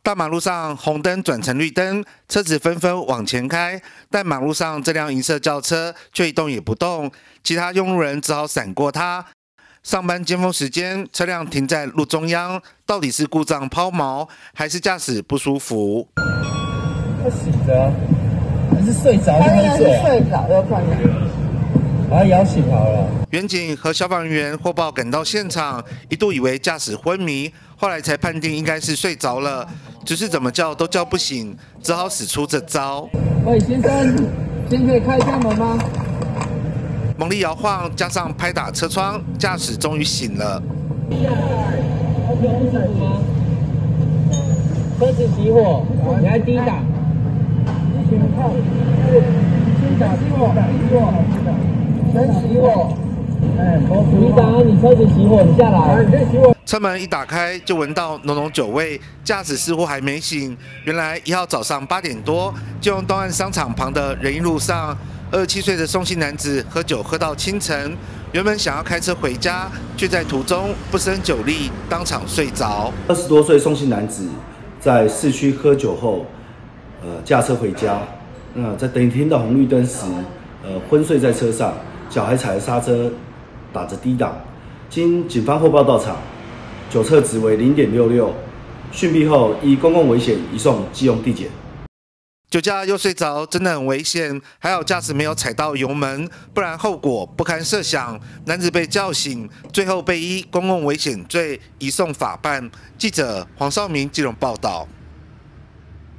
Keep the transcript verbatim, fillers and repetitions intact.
大马路上红灯转成绿灯，车子纷纷往前开，但马路上这辆银色轿车却一动也不动，其他用路人只好闪过它。上班尖峰时间，车辆停在路中央，到底是故障抛锚，还是驾驶不舒服？ 他醒着，还是睡着？ 他应该是睡着，有可能。 把他摇醒好了。 员警和消防员获报赶到现场，一度以为驾驶昏迷，后来才判定应该是睡着了，只是怎么叫都叫不醒，只好使出这招。 喂，先生，先可以开一下门吗？ 猛力摇晃，加上拍打车窗，驾驶终于醒了。 车子起火，你还低档。先看，先打熄火，熄火。 先熄火，哎，你打你车子熄火，你下来，你先熄火。 车门一打开，就闻到浓浓酒味，驾驶似乎还没醒。原来一号早上八点多，就用东岸商场旁的仁义路上，二十七岁的宋姓男子喝酒喝到清晨，原本想要开车回家，却在途中不胜酒力，当场睡着。 二十多岁宋姓男子在市区喝酒后，呃，驾车回家，那在等停的红绿灯时，呃，昏睡在车上。 脚还踩着刹车，打着低档。经警方获报到场，酒测值为零点六六，讯毙后依公共危险移送基隆地检。 酒驾又睡着，真的很危险。还好驾驶没有踩到油门，不然后果不堪设想。男子被叫醒，最后被依公共危险罪移送法办。记者黄少明基隆报道。